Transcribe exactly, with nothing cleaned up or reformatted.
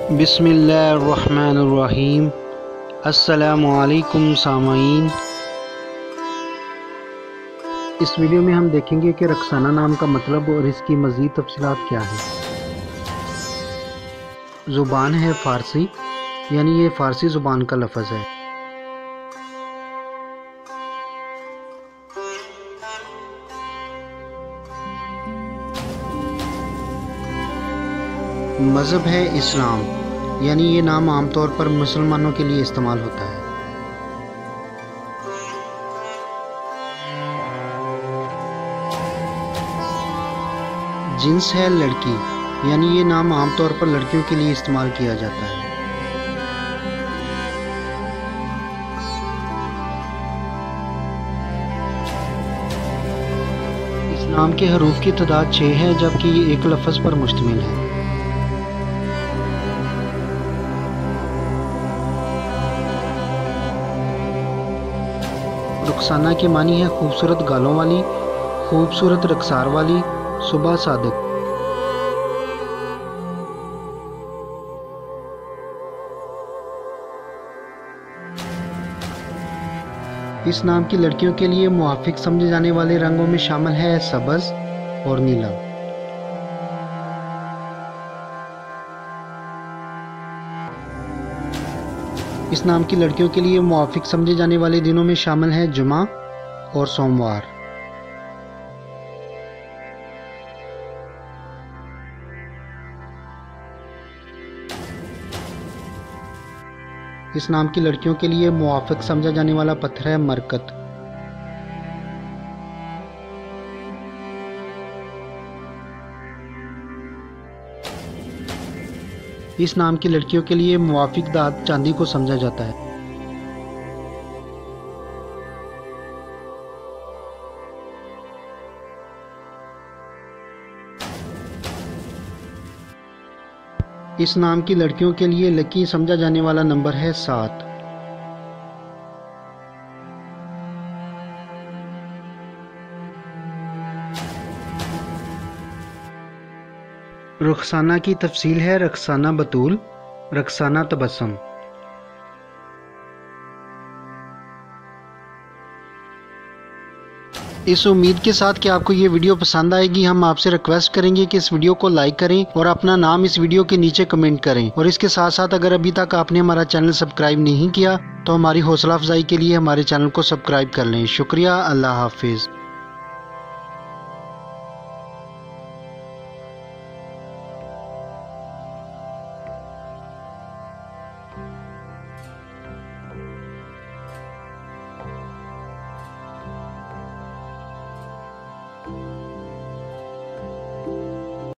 बिस्मिल्लाहिर्रहमानिर्रहीम। अस्सलामुअलैकुम सामाईन। इस वीडियो में हम देखेंगे कि रक्साना नाम का मतलब और इसकी मज़ीद तफसीलात क्या है। ज़ुबान है फ़ारसी, यानी ये फ़ारसी ज़ुबान का लफ्ज़ है। मज़हब है इस्लाम, यानी ये नाम आमतौर पर मुसलमानों के लिए इस्तेमाल होता है। जिन्स है लड़की, यानी ये नाम आमतौर पर लड़कियों के लिए इस्तेमाल किया जाता है। इस नाम के हरूफ की तादाद छः है, जबकि ये एक लफ्ज़ पर मुश्तमिल है। रुखसाना के मानी है खूबसूरत गालों वाली, खूबसूरत रक्सार वाली, सुबह सादिक। इस नाम की लड़कियों के लिए मुआफिक समझे जाने वाले रंगों में शामिल है सब्ज़ और नीला। इस नाम की लड़कियों के लिए मुआफिक समझे जाने वाले दिनों में शामिल हैं जुमा और सोमवार। इस नाम की लड़कियों के लिए मुआफिक समझा जाने वाला पत्थर है मरकत। इस नाम की लड़कियों के लिए मुआफिक दाद चांदी को समझा जाता है। इस नाम की लड़कियों के लिए लकी समझा जाने वाला नंबर है सात। रुखसाना की तफसील है रक्साना बतूल, रक्साना तबस्सुम। इस उम्मीद के साथ कि आपको ये वीडियो पसंद आएगी, हम आपसे रिक्वेस्ट करेंगे कि इस वीडियो को लाइक करें और अपना नाम इस वीडियो के नीचे कमेंट करें। और इसके साथ साथ अगर अभी तक आपने हमारा चैनल सब्सक्राइब नहीं किया तो हमारी हौसला अफजाई के लिए हमारे चैनल को सब्सक्राइब कर लें। शुक्रिया। अल्लाह हाफिज़।